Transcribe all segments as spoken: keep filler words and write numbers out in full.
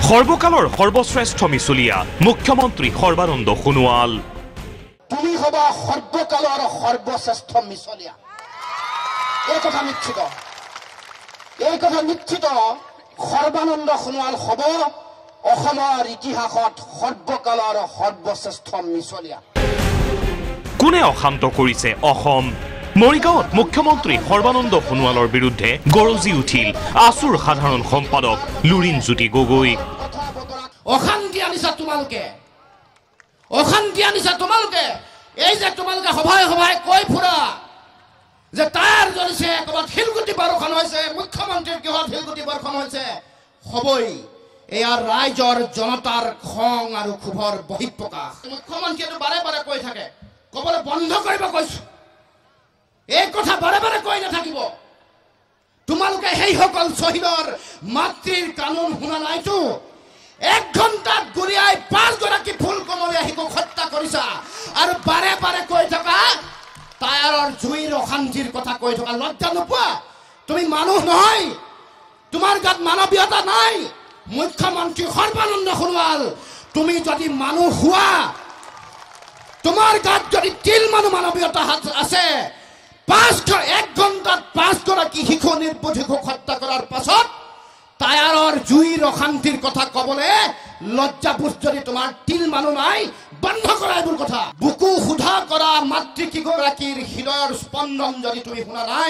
সৰ্বকালৰ সৰ্বশ্ৰেষ্ঠ মিছলীয়া মুখ্যমন্ত্ৰী সৰ্বানন্দ সোণোৱাল। তুমি হবা সৰ্বকালৰ সৰ্বশ্ৰেষ্ঠ মিছলীয়া, এই কথা নিশ্চিত, এই কথা নিশ্চিত। সৰ্বানন্দ সোণোৱাল হব অসমৰ ইতিহাসত সৰ্বকালৰ সৰ্বশ্ৰেষ্ঠ মিছলীয়া। কোনে অশান্ত কৰিছে অসম? মৰিগাঁৱত মুখ্যমন্ত্ৰী সৰ্বানন্দ সোণোৱালৰ বিৰুদ্ধে গৰজি উঠিল আছুৰ সাধাৰণ সম্পাদক লুৰিণজ্যোতি গগৈ। অশান্তি আনিছা তোমালোকে, অশান্তি আনিছা তোমালোকে। এই যে তোমালোকে সভাই সভাই কৈ ফুৰা যে তাৰ জ্বলিছে, ক'ৰবাত শিলগুটি বৰ্ষণ হৈছে, মুখ্যমন্ত্ৰীৰ গৃহত শিলগুটি বৰ্ষণ হৈছে, হবই। এয়াৰ ৰাইজৰ জনতাৰ খং আৰু ক্ষোভৰ বহিঃপ্ৰকাশ। মুখ্যমন্ত্ৰীয়ে বাৰে বাৰে কৈ থাকে, ক'বলৈ বন্ধ কৰিব কৈছো। এই কথা বাৰে বাৰে কৈ নাথাকিব। তোমালোকে সেইসকল শ্বহীদৰ মাতৃৰ কানুন শুনা নাইতো। এক ঘণ্টাত গুৰিয়াই পাঁচগৰাকী ফুল কমলীয়া শিশুক হত্যা কৰিছা আৰু বাৰে বাৰে কৈ থকা টায়াৰৰ জুইৰ অশান্তিৰ কথা কৈ থকা লজ্জা নোপোৱা? তুমি মানুহ নহয়, তোমাৰ গাত মানৱীয়তা নাই। মুখ্যমন্ত্ৰী সৰ্বানন্দ সোণোৱাল, তুমি যদি মানুহ হোৱা, তোমাৰ গাত যদি তিল মানুহ মানৱীয়তা আছে, পাঁচ এক ঘণ্টাত পাঁচগৰাকী শিশু নিৰ্বোধ শিশুক হত্যা কৰাৰ পাছত টায়াৰৰ জুইৰ অশান্তিৰ কথা কবলৈ লজ্জাবোধ যদি তোমাৰ তিল মানুহ নাই, বন্ধ কৰা এইবোৰ কথা। বুকু সোধা কৰা মাতৃকেইগৰাকীৰ হৃদয়ৰ স্পন্দন যদি তুমি শুনা নাই,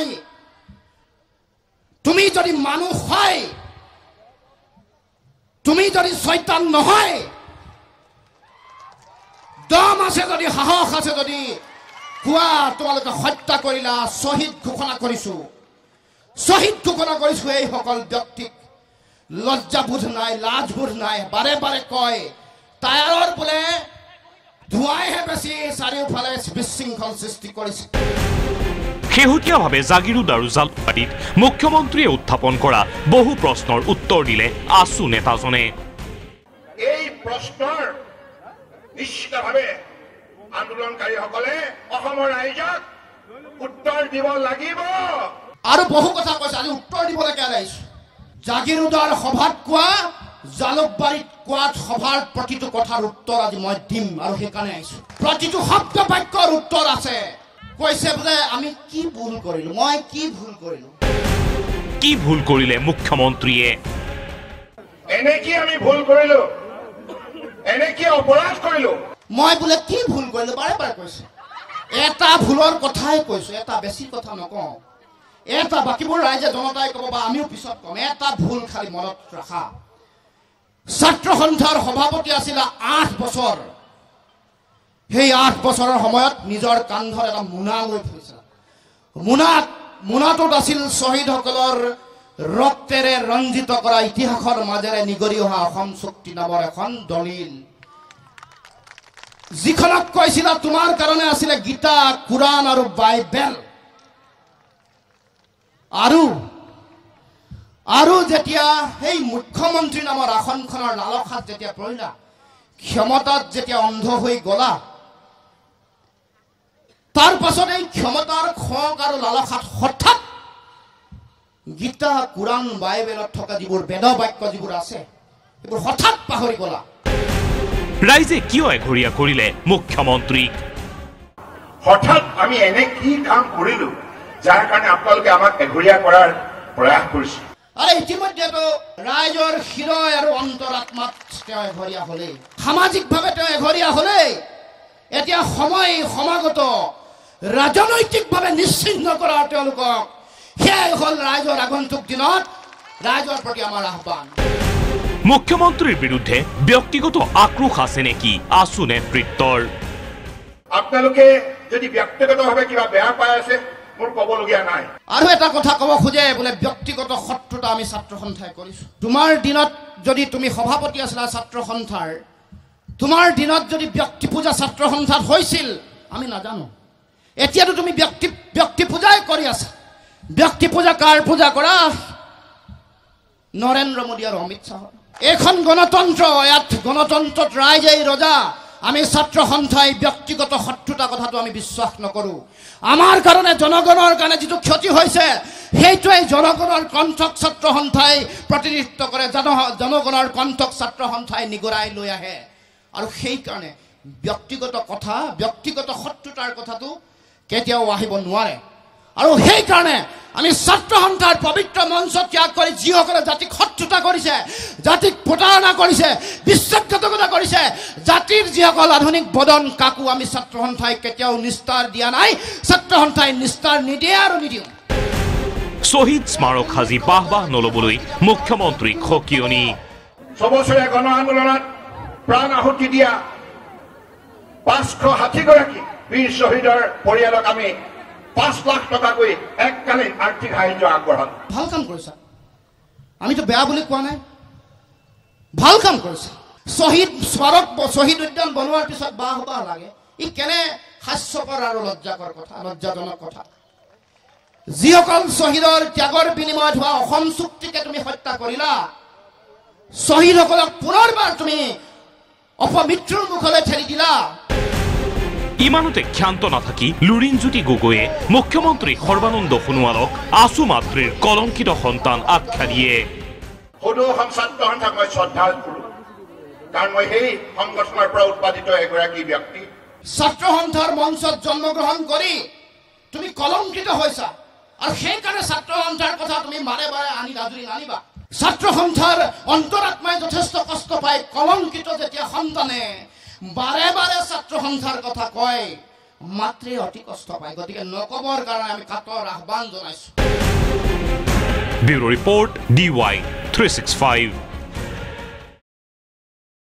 তুমি যদি মানুহ হয়, তুমি যদি চৈতান নহয়, দম আছে যদি, সাহস আছে যদি কোৱা তোমালোকে হত্যা কৰিলা। শ্বহীদ ঘোষণা কৰিছো, শ্বহীদ ঘোষণা কৰিছো এইসকল ব্যক্তিক। লজ্জাবোধ নাই, লাজবোধ নাই। বাৰে বাৰে কয় টায়াৰৰ বোলে ধোঁৱাইহে বেছি চাৰিওফালে বিশৃংখল সৃষ্টি কৰিছে। শেহতীয়াভাৱে জাগিৰোড আৰু জালুকবাৰীত মুখ্যমন্ত্ৰীয়ে উত্থাপন কৰা বহু প্ৰশ্নৰ উত্তৰ দিলে আছু নেতাজনে। এই প্ৰশ্নৰ নিশ্চিতভাৱে আন্দোলনকাৰীসকলে অসমৰ ৰাইজক উত্তৰ দিব লাগিব। আৰু বহু কথা কৈছে, আজি উত্তৰ দিবলৈকে আহিছো। জাগিৰোডৰ সভাত কোৱা, জালুকবাৰীত কোৱাত সভাৰ প্ৰতিটো কথাৰ উত্তৰ আজি মই দিম আৰু সেইকাৰণে আহিছো। প্ৰতিটো শব্দ বাক্যৰ উত্তৰ আছে। কৈছে বোলে আমি কি ভুল কৰিলো, মই কি ভুল কৰিলো। কি ভুল কৰিলে মুখ্যমন্ত্ৰীয়ে? এনে কি আমি ভুল কৰিলো, এনে কি অপৰাধ কৰিলো, মই বোলে কি ভুল কৰিলো বাৰে বাৰে কৈছে। এটা ভুলৰ কথাই কৈছো, এটা বেছি কথা নকওঁ। এটা বাকীবোৰ ৰাইজে জনতাই ক'ব বা আমিও পিছত কম। এটা ভুল খালি মনত ৰাখা, ছাত্ৰ সন্থাৰ সভাপতি আছিলে আঠ বছৰ। সেই আঠ বছৰৰ সময়ত নিজৰ কান্ধত এটা মোনা লৈ ফুৰিছিল। মোনাত মোনাটোত আছিল শ্বহীদসকলৰ ৰক্তেৰে ৰঞ্জিত কৰা ইতিহাসৰ মাজেৰে নিগৰি অহা অসম চুক্তি নামৰ এখন দলিল, যিখনক কৈছিলা তোমাৰ কাৰণে আছিলে গীতা, কোৰাণ আৰু বাইবেল। আৰু আৰু যেতিয়া সেই মুখ্যমন্ত্ৰী নামৰ আসনখনৰ লালসাত যেতিয়া পৰিলা, ক্ষমতাত যেতিয়া অন্ধ হৈ গলা, তাৰ পাছত এই ক্ষমতাৰ খং আৰু লালসাত হঠাৎ গীতা, কোৰাণ, বাইবেলত থকা যিবোৰ বেদ বাক্য যিবোৰ আছে, সেইবোৰ হঠাৎ পাহৰি গলা। ৰাইজে কিয় এঘৰীয়া কৰিলে মুখ্যমন্ত্ৰীক? হঠাৎ আমি এনে কি কাম কৰিলো যাৰ কাৰণে আপোনালোকে আমাক এঘৰীয়া কৰাৰ প্ৰয়াস কৰিছে? আৰে ইতিমধ্যেতো ৰাইজৰ হৃদয় আৰু অন্তৰাত্মাত তেওঁ এঘৰীয়া হলেই, সামাজিকভাৱে তেওঁ এঘৰীয়া হলেই। এতিয়া সময় সমাগত ৰাজনৈতিকভাৱে নিশ্চিহ্ন কৰা তেওঁলোকক। সেয়াই হ'ল ৰাইজৰ আগন্তুক দিনত ৰাইজৰ প্ৰতি আমাৰ আহ্বান। মুখ্যমন্ত্ৰীৰ বিৰুদ্ধে ব্যক্তিগত আক্ৰোশ আছে নেকি আছু নেতৃত্বৰ? আপোনালোকে যদি ব্যক্তিগতভাৱে কিবা বেয়া পাই আছে, মোৰ ক'বলগীয়া নাই। আৰু এটা কথা ক'ব খোজে বোলে ব্যক্তিগত শত্ৰুতা আমি ছাত্ৰ সন্থাই কৰিছো। তোমাৰ দিনত যদি তুমি সভাপতি আছিলা ছাত্ৰ সন্থাৰ, তোমাৰ দিনত যদি ব্যক্তি পূজা ছাত্ৰ সন্থাত হৈছিল আমি নাজানো। এতিয়াতো তুমি ব্যক্তি ব্যক্তি পূজাই কৰি আছা। ব্যক্তি পূজা কাৰ পূজা কৰা? নৰেন্দ্ৰ মোদী আৰু অমিত শ্বাহৰ। এইখন গণতন্ত্ৰ, ইয়াত গণতন্ত্ৰত ৰাইজেই ৰজা আমি ছাত্ৰ সন্থাই ব্যক্তিগত শত্ৰুতা কথাটো আমি বিশ্বাস নকৰোঁ আমাৰ কাৰণে জনগণৰ কাৰণে যিটো ক্ষতি হৈছে সেইটোৱে জনগণৰ কণ্ঠক ছাত্ৰ সন্থাই প্ৰতিনিধিত্ব কৰে জনগণৰ কণ্ঠক ছাত্ৰ সন্থাই নিগৰাই লৈ আহে আৰু সেই কাৰণে ব্যক্তিগত কথা ব্যক্তিগত শত্ৰুতাৰ কথাটো কেতিয়াও আহিব নোৱাৰে আৰু সেই কাৰণে আমি ছাত্ৰ সন্থাৰ পবিত্ৰ মঞ্চ ত্যাগ কৰি যিসকলে জাতিক শত্ৰুতা কৰিছে জাতিক প্ৰতাৰণা কৰিছে বিশ্বাসঘাতকতা কৰিছে জাতিৰ যিসকল আধুনিক বদন কাকো আমি ছাত্ৰ সন্থাই কেতিয়াও নিস্তাৰ দিয়া নাই ছাত্ৰ সন্থাই নিস্তাৰ নিদিয়ে আৰু নিদিওঁ শ্বহীদ স্মাৰক সাজি বাহ বাহ নলবলৈ মুখ্যমন্ত্ৰী খকিয়নি ছবছৰীয়া গণ আন্দোলনত প্ৰাণ আহুতি দিয়া পাঁচশ ষাঠি গৰাকী বীৰ শ্বহীদৰ পৰিয়ালক আমি পাঁচ লাখ টকাকৈ এককালীন আৰ্থিক সাহায্য আগবঢ়াম ভাল কাম কৰিছা আমিতো বেয়া বুলি কোৱা নাই ভাল কাম কৰিছা শ্বহীদ স্মাৰক শ্বহীদ উদ্যান বনোৱাৰ পিছত বাহ বাহ লাগে ই কেনে হাস্যকৰ আৰু লজ্জাকৰ কথা লজ্জাজনক কথা যিসকল শ্বহীদৰ ত্যাগৰ বিনিময়ত হোৱা অসম চুক্তিকে তুমি হত্যা কৰিলা শ্বহীদসকলক পুনৰবাৰ তুমি অপমৃত্যুৰ মুখলৈ ঠেলি দিলা ইমানতে ক্ষান্ত নাথাকি লুৰিণজ্যোতি গগৈয়ে মুখ্যমন্ত্ৰী সৰ্বানন্দ সোণোৱালক আছু মাতৃৰ কলংকিত সন্তান আখ্যা দিয়ে সদৌ অসম ছাত্ৰ সন্থাক মই শ্ৰদ্ধা কৰোঁ কাৰণ মই সেই সংগঠনৰ পৰা উৎপাদিত এগৰাকী ব্যক্তি ছাত্ৰ সন্থাৰ মঞ্চত জন্মগ্ৰহণ কৰি তুমি কলংকিত হৈছা আৰু সেইকাৰণে ছাত্ৰ সন্থাৰ কথা তুমি বাৰে বাৰে আনি আজৰি নানিবা ছাত্ৰ সন্থাৰ অন্তৰাত্মাই যথেষ্ট কষ্ট পায় কলংকিত যেতিয়া সন্তানে বাৰে বাৰে ছাত্ৰ সন্থাৰ কথা কয় মাতৃ অতি কষ্ট পায় গতিকে নকবৰ কাৰণে আমি কাতৰ আহ্বান জনাইছো bureau report D Y three sixty five